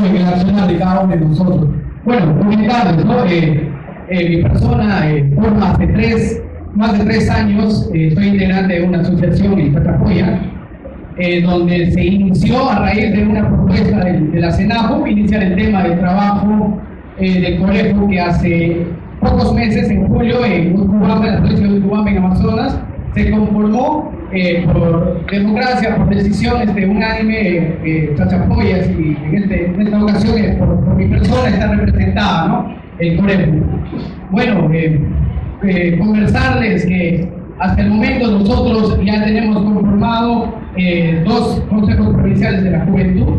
en el accionar de cada uno de nosotros. Bueno, comentarles, ¿no? Mi persona forma hace más de 3 años, soy integrante de una asociación en Chachapoyas, donde se inició a raíz de una propuesta de la CENAJO, iniciar el tema del trabajo del colegio, que hace pocos meses, en julio, en Utcubamba, en la provincia de Utcubamba, en Amazonas, se conformó por democracia, por decisión unánime, Chachapoyas, y en esta ocasión por mi persona está representada, ¿no? El colegio. Bueno, conversarles que hasta el momento nosotros ya tenemos conformado 2 consejos provinciales de la juventud,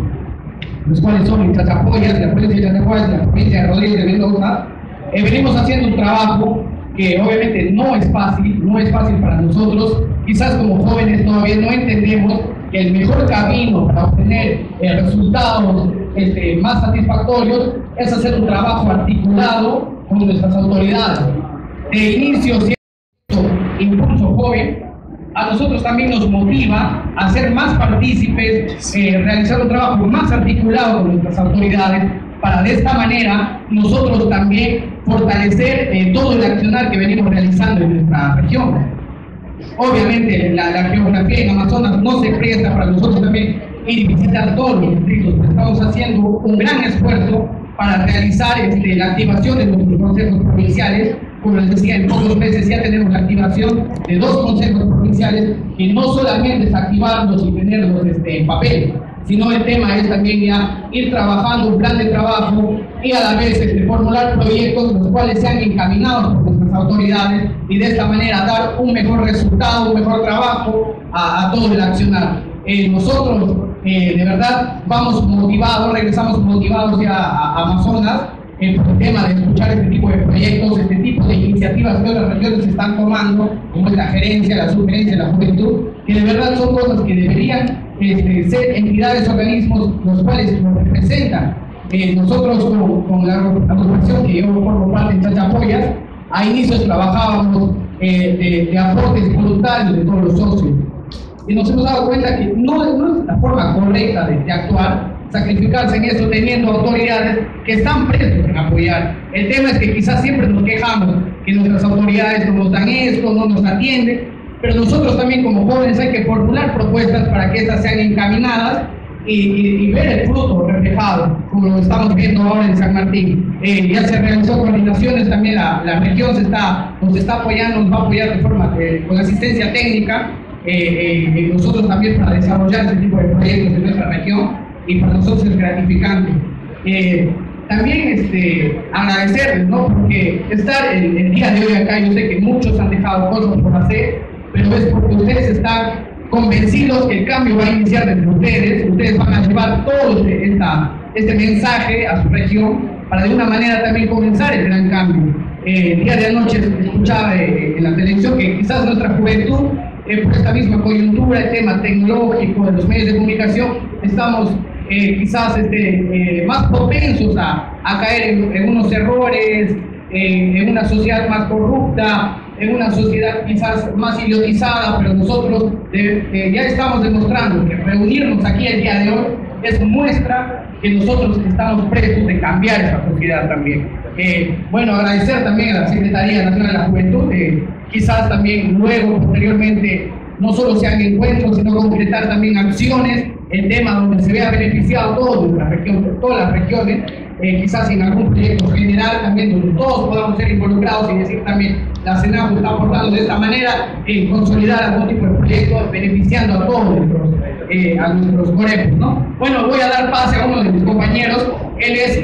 los cuales son en Chachapoyas, la provincia de Chachapoyas, la provincia de Rodríguez de Mendoza. Venimos haciendo un trabajo que obviamente no es fácil para nosotros. Quizás como jóvenes todavía no entendemos que el mejor camino para obtener resultados más satisfactorios es hacer un trabajo articulado con nuestras autoridades. De inicio, cierto impulso joven, a nosotros también nos motiva a ser más partícipes, realizar un trabajo más articulado con nuestras autoridades, para de esta manera nosotros también fortalecer todo el accionar que venimos realizando en nuestra región. Obviamente la geografía en Amazonas no se presta para nosotros también ir y visitar todos los distritos, pero estamos haciendo un gran esfuerzo para realizar la activación de nuestros consejos provinciales. Como les decía, en pocos meses ya tenemos la activación de 2 consejos provinciales, que no solamente es activarlos y tenerlos en papel, sino el tema es también ya ir trabajando un plan de trabajo y a la vez formular proyectos los cuales sean encaminados por nuestras autoridades, y de esta manera dar un mejor resultado, un mejor trabajo a todo el accionar. Nosotros de verdad vamos motivados, regresamos motivados ya a Amazonas por el tema de escuchar este tipo de proyectos, este tipo de iniciativas que otras regiones están tomando, como es la gerencia, la sugerencia, la juventud, que de verdad son cosas que deberían ser entidades, organismos, los cuales nos representan. Nosotros con la agrupación que yo formo parte en Chachapoyas, a inicios trabajábamos de aportes voluntarios de todos los socios, y nos hemos dado cuenta que no es la forma correcta de actuar, sacrificarse en eso teniendo autoridades que están prestos en apoyar. El tema es que quizás siempre nos quejamos que nuestras autoridades no nos dan esto, no nos atienden, pero nosotros también como jóvenes hay que formular propuestas para que estas sean encaminadas y ver el fruto reflejado, como lo estamos viendo ahora en San Martín. Ya se realizó coordinaciones, también la región nos está apoyando, nos va a apoyar de forma con asistencia técnica, nosotros también para desarrollar este tipo de proyectos en nuestra región, y para nosotros es gratificante. También agradecerles, ¿no? Porque estar el día de hoy acá, yo sé que muchos han dejado cosas por hacer, pero es porque ustedes están convencidos que el cambio va a iniciar desde ustedes van a llevar todo este mensaje a su región para de una manera también comenzar el gran cambio. El día de anoche escuchaba en la televisión que quizás nuestra juventud, por esta misma coyuntura, el tema tecnológico de los medios de comunicación, estamos quizás más propensos a caer en unos errores, en una sociedad más corrupta, en una sociedad quizás más idiotizada, pero nosotros ya estamos demostrando que reunirnos aquí el día de hoy es muestra que nosotros estamos prestos de cambiar esta sociedad también. Bueno, agradecer también a la Secretaría Nacional de la Juventud, quizás también luego, posteriormente, no solo sean encuentros, sino concretar también acciones, el tema donde se vea beneficiado toda nuestra región, todas las regiones, quizás en algún proyecto general también donde todos podamos ser involucrados y decir también la CENAJO está aportando de esta manera, consolidar algún tipo de proyecto beneficiando a todos nuestros corepos, ¿no? Bueno, voy a dar pase a uno de mis compañeros. Él es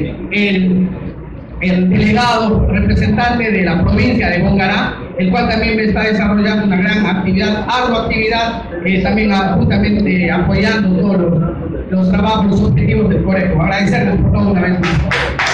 el delegado representante de la provincia de Bongará, el cual también está desarrollando una gran actividad, agroactividad, también justamente apoyando todos los trabajos, los objetivos del Coreco. Agradecerles por todo una vez más.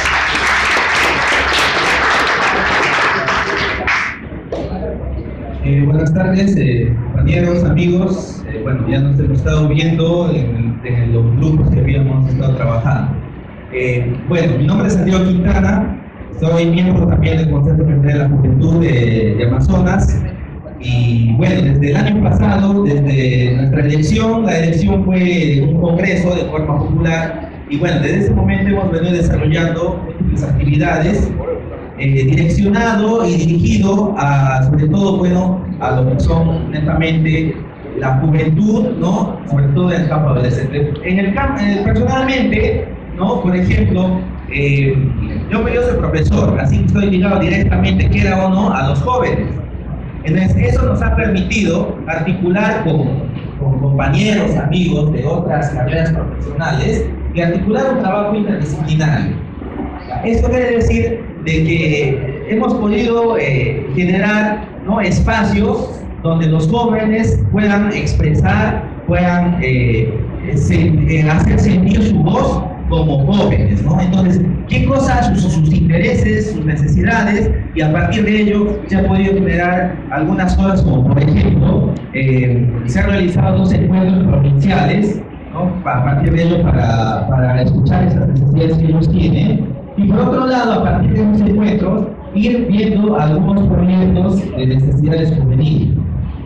Buenas tardes, compañeros, amigos. Bueno, ya nos hemos estado viendo en los grupos que habíamos estado trabajando. Bueno, mi nombre es Santiago Quintana, soy miembro también del Consejo General de la Juventud de Amazonas. Y bueno, desde el año pasado, desde nuestra elección, la elección fue un congreso de forma popular, Y bueno, desde ese momento hemos venido desarrollando múltiples actividades direccionado y dirigido a, sobre todo, bueno, a lo que son netamente la juventud, ¿no? Sobre todo en el campo adolescente. Personalmente, ¿no? Por ejemplo, yo soy profesor, así que estoy ligado directamente, quiera o no, a los jóvenes. Entonces, eso nos ha permitido articular con compañeros, amigos de otras carreras profesionales y articular un trabajo interdisciplinario. Esto quiere decir de que hemos podido generar, ¿no?, espacios donde los jóvenes puedan expresar, puedan hacer sentir su voz como jóvenes, ¿no? Entonces, ¿qué cosas? Sus intereses, sus necesidades, y a partir de ello se ha podido generar algunas cosas, como por ejemplo, se han realizado 2 encuentros provinciales, ¿no?, a partir de ello para escuchar esas necesidades que ellos tienen, y por otro lado, a partir de esos encuentros, ir viendo algunos proyectos de necesidades juveniles.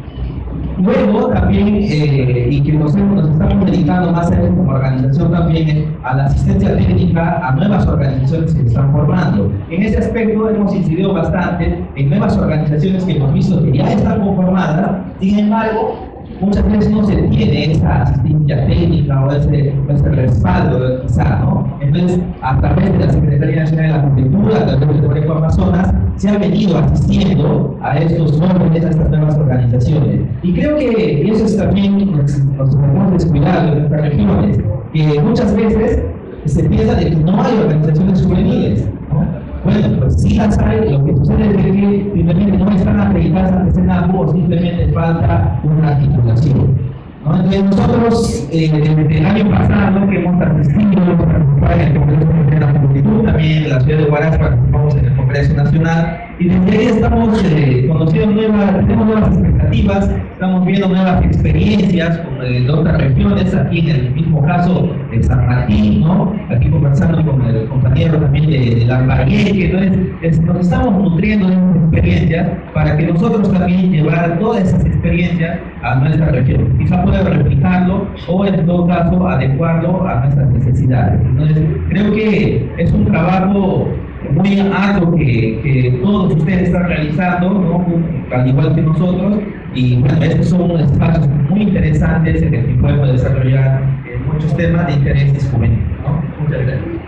Luego también, y que nos estamos dedicando más a eso como organización también, a la asistencia técnica a nuevas organizaciones que se están formando. En ese aspecto hemos incidido bastante en nuevas organizaciones que hemos visto que ya están conformadas, sin embargo, muchas veces no se tiene esa asistencia técnica o ese respaldo, quizá, ¿no? Entonces, a través de la Secretaría Nacional de la Juventud, a través del Colegio Amazonas, se ha venido asistiendo a estos jóvenes, a estas nuevas organizaciones. Y creo que eso es también nos hemos descuidado en nuestras regiones, que muchas veces se piensa de que no hay organizaciones juveniles, ¿no? Bueno, pues sí las hay, lo que sucede es que simplemente no están acreditadas ante SENACU o simplemente falta una articulación, ¿no? Entonces nosotros, desde el año pasado que hemos asistido en el Congreso de la Juventud, también en la ciudad de Huaraz participamos en el Congreso Nacional, y desde ahí estamos conociendo tenemos nuevas expectativas, estamos viendo nuevas experiencias de otras regiones, aquí en el mismo caso de San Martín, ¿no? Aquí conversando con el compañero también de Lambayeque. Entonces nos estamos nutriendo de esas experiencias para que nosotros también llevar todas esas experiencias a nuestra región, quizá poder replicarlo o en todo caso adecuarlo a nuestras necesidades. Entonces creo que es un trabajo muy arduo que todos ustedes están realizando, ¿no?, al igual que nosotros, y bueno, estos son espacios muy interesantes en el que podemos desarrollar muchos temas de interés juveniles, ¿no? Muchas gracias.